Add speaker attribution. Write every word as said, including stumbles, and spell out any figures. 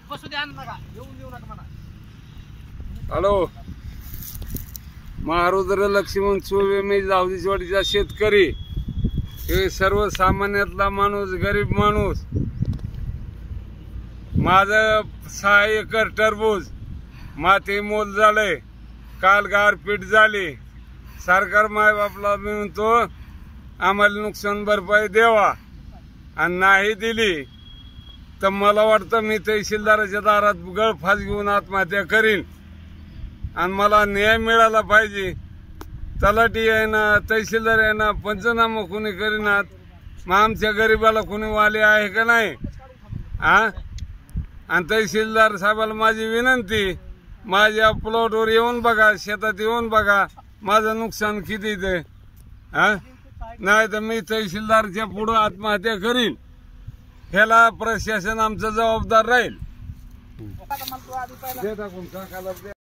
Speaker 1: Hello, Maharudra Laxman Chove मी जावदीवाडीचा शेतकरी, हे सर्वसामान्यातला माणूस, गरीब माणूस. माझं सहा एकर टरबूज माती मोल झालंय, काल गारपीट झाली. सरकार माय बापला मी म्हणतो आम्हाला नुकसान भरपाई द्यावा, आणि नाही दिली तर मला वाटतं मी तहसीलदाराच्या दारात गळफास घेऊन आत्महत्या करीन. आणि मला न्याय मिळाला पाहिजे. तलाठी आहे ना, तहसीलदार आहे ना, पंचनामा कोणी करीनात. मग आमच्या गरीबाला कोणी वाले आहे का नाही? हा, आणि तहसीलदार साहेबाला माझी विनंती, माझ्या प्लॉटवर येऊन बघा, शेतात येऊन बघा माझं नुकसान किती ते. हा, नाही तर मी तहसीलदारच्या पुढे आत्महत्या करीन. ह्याला प्रशासन आमचं जबाबदार राहील.